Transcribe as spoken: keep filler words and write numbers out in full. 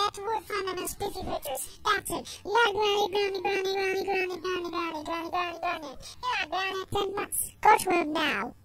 back to Wood Find them Spiffy pictures. That's it. Yeah, Granny, Granny, Granny, Granny, Granny, Granny, Granny, Granny, Granny, Granny. Yeah, Granny, ten bucks. Go to him now.